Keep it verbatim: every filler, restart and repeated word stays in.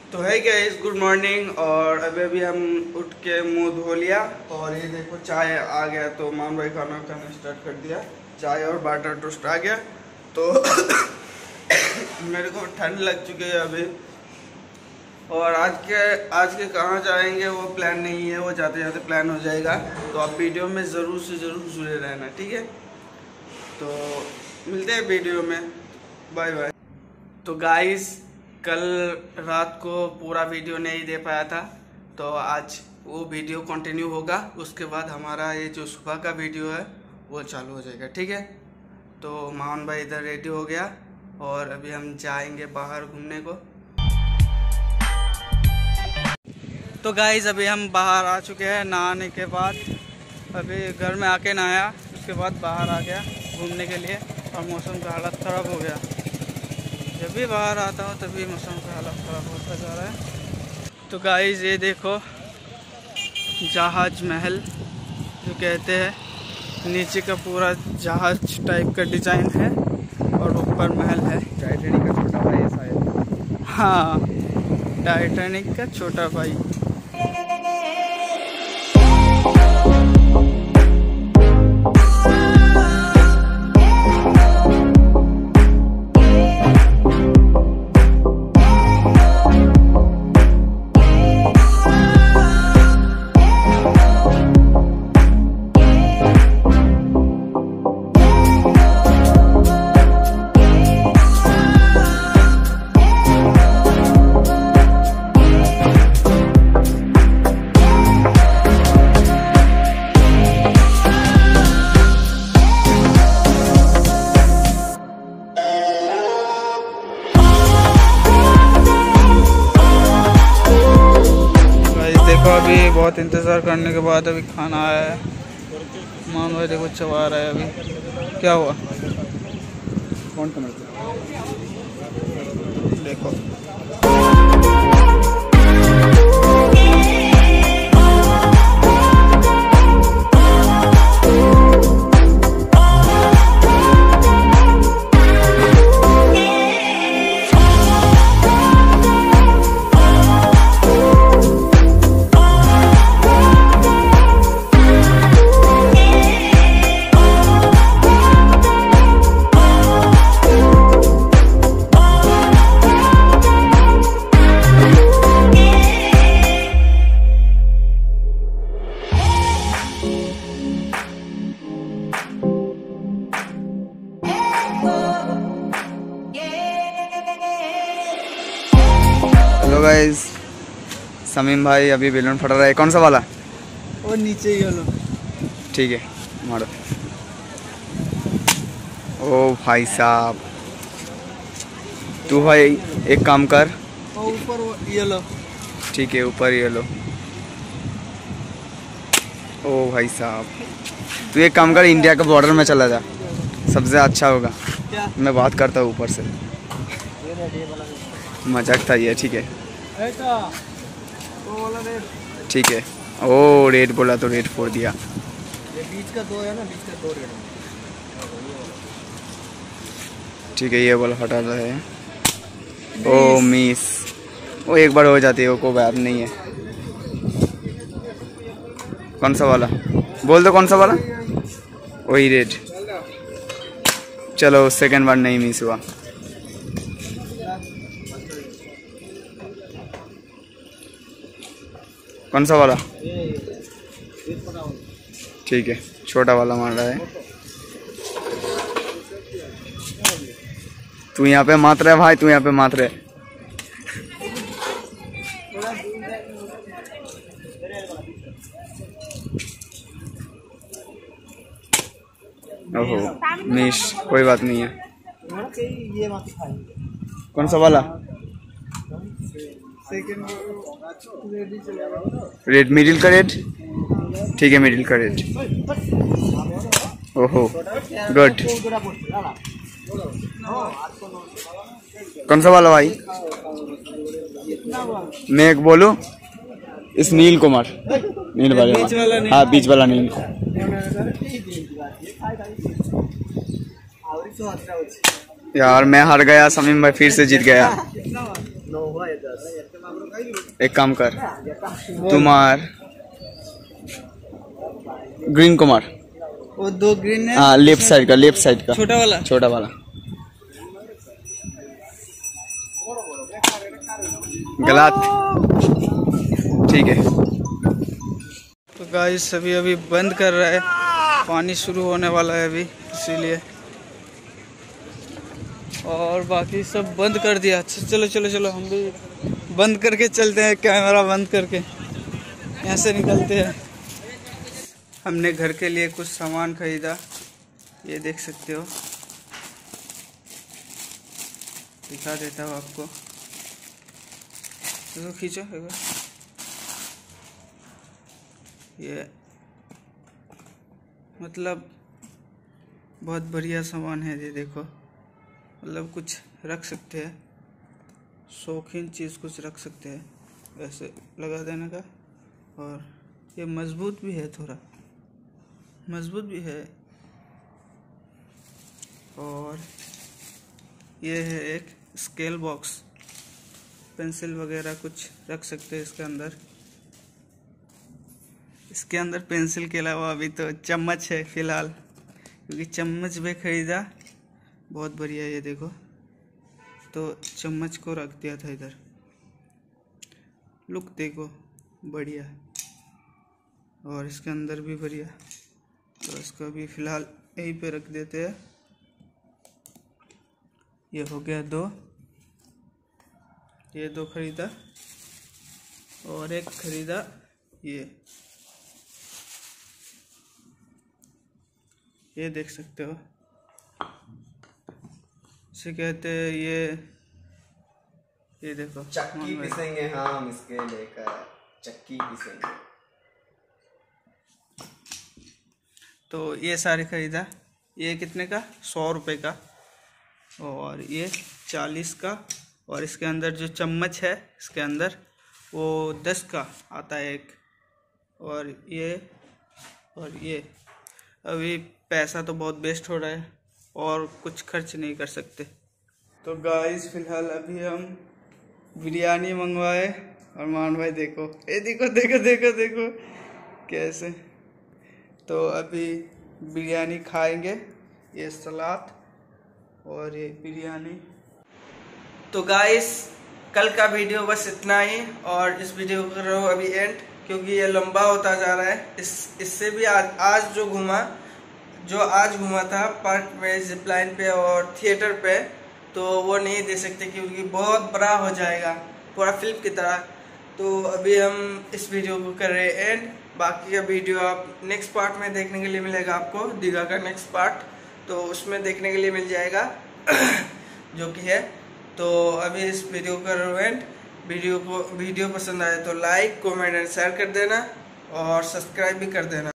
तो है guys, good morning. और अभी अभी हम उठ के मुंह धो लिया और ये देखो चाय आ गया। तो मान भाई खाना खाना स्टार्ट कर दिया। चाय और बटर टोस्ट आ गया। तो मेरे को ठंड लग चुकी है अभी। और आज के आज के कहाँ जाएंगे वो प्लान नहीं है, वो जाते जाते प्लान हो जाएगा। तो आप वीडियो में ज़रूर से ज़रूर जुड़े रहना, ठीक है। तो मिलते हैं वीडियो में, बाय बाय। तो गाइस, कल रात को पूरा वीडियो नहीं दे पाया था, तो आज वो वीडियो कंटिन्यू होगा। उसके बाद हमारा ये जो सुबह का वीडियो है वो चालू हो जाएगा, ठीक है। तो मामन भाई इधर रेडी हो गया और अभी हम जाएंगे बाहर घूमने को। तो गाइस, अभी हम बाहर आ चुके हैं नहाने के बाद। अभी घर में आके नहाया, उसके बाद बाहर आ गया घूमने के लिए और मौसम का हालत ख़राब हो गया। जब भी बाहर आता हूँ तभी मौसम का हालत ख़राब होता जा रहा है। तो गाइस, ये देखो जहाज महल जो कहते हैं, नीचे का पूरा जहाज टाइप का डिज़ाइन है और ऊपर महल है। टाइटैनिक का छोटा भाई है शायद। हाँ, टाइटैनिक का छोटा भाई। देखो, अभी बहुत इंतज़ार करने के बाद अभी खाना आया है। मान भाई देखो चबा रहा है। अभी क्या हुआ? कौन कमर देखो हेलो गाइस, समीम भाई अभी बेलून फट रहा है। कौन सा वाला? वो नीचे ही लो। ठीक है, मारो। ओ भाई साहब, तू भाई एक काम कर। ऊपर ये लो। ठीक है, ऊपर ये लो। ओ भाई साहब, तू एक काम कर, इंडिया के बॉर्डर में चला जा, सबसे अच्छा होगा। क्या? मैं बात करता हूँ ऊपर से। मजाक था ये, ठीक है। ठीक है। ओ रेड बोला तो रेड फोड़ दिया। ये बीच का दो है ना, बीच का दो रेड। ठीक है, ये बोला हटा रहा है। ओ मिस, वो एक बार हो जाती है, वो कोई बात नहीं है। कौन सा वाला बोल दो? कौन सा वाला? वही रेड। चलो, सेकंड बार नहीं मिस हुआ। कौन सा वाला? ठीक है, छोटा वाला मार रहा है। तू यहाँ पे मात रहा है भाई, तू यहाँ पे मात रहा है। ओहो मिस, कोई बात नहीं है। कौन सा वाला? रेड, मिडिल का रेड। ठीक है, मिडिल का रेड। ओहो गुड। कौन सा वाला भाई? मैं एक बोलूं, इस नील कुमार, नील वाले। हाँ, बीच वाला नील। यार मैं हार गया, समीम भाई फिर से जीत गया। एक काम कर, तुम्हार ग्रीन कुमार, वो दो ग्रीन है। हाँ लेफ्ट साइड का, लेफ्ट साइड का छोटा वाला, छोटा वाला गलत, ठीक है। तो गाइस अभी अभी बंद कर रहा है, पानी शुरू होने वाला है अभी, इसीलिए। और बाकी सब बंद कर दिया। चलो चलो चलो हम भी बंद करके चलते हैं, कैमरा बंद करके यहाँ से निकलते हैं। हमने घर के लिए कुछ सामान खरीदा, ये देख सकते हो, दिखा देता हूँ आपको। तो खींचो ये, मतलब बहुत बढ़िया सामान है ये, देखो मतलब कुछ रख सकते हैं, शौकीन चीज़ कुछ रख सकते हैं, ऐसे लगा देने का। और ये मजबूत भी है, थोड़ा मजबूत भी है। और ये है एक स्केल बॉक्स, पेंसिल वगैरह कुछ रख सकते हैं इसके अंदर। इसके अंदर पेंसिल के अलावा अभी तो चम्मच है फिलहाल, क्योंकि चम्मच भी खरीदा, बहुत बढ़िया। ये देखो, तो चम्मच को रख दिया था इधर, लुक देखो बढ़िया। और इसके अंदर भी बढ़िया, तो इसको भी फिलहाल यहीं पे रख देते हैं। ये हो गया दो, ये दो खरीदा। और एक खरीदा ये ये देख सकते हो, इसे कहते हैं ये ये देखो चक्की पीसेंगे हम, इसके लेकर चक्की पीसेंगे। तो ये सारे खरीदा। ये कितने का? सौ रुपये का। और ये चालीस का। और इसके अंदर जो चम्मच है इसके अंदर वो दस का आता है एक। और ये और ये अभी पैसा तो बहुत वेस्ट हो रहा है और कुछ खर्च नहीं कर सकते। तो गाइस फिलहाल अभी हम बिरयानी मंगवाए और मान भाई देखो, ये देखो देखो देखो देखो कैसे। तो अभी बिरयानी खाएंगे, ये सलाद और ये बिरयानी। तो गाइस कल का वीडियो बस इतना ही, और इस वीडियो को कर रहा हूँ अभी एंड, क्योंकि ये लंबा होता जा रहा है। इस इससे भी आज आज जो घूमा जो आज घूमा था पार्क में, जिप लाइन पे और थिएटर पे, तो वो नहीं दे सकते क्योंकि बहुत बड़ा हो जाएगा पूरा फिल्म की तरह। तो अभी हम इस वीडियो को कर रहे हैं एंड। बाकी का वीडियो आप नेक्स्ट पार्ट में देखने के लिए मिलेगा आपको, दीघा का नेक्स्ट पार्ट, तो उसमें देखने के लिए मिल जाएगा जो कि है। तो अभी इस वीडियो को कर रहे हैं एंड। वीडियो को वीडियो पसंद आए तो लाइक कमेंट एंड शेयर कर देना और सब्सक्राइब भी कर देना।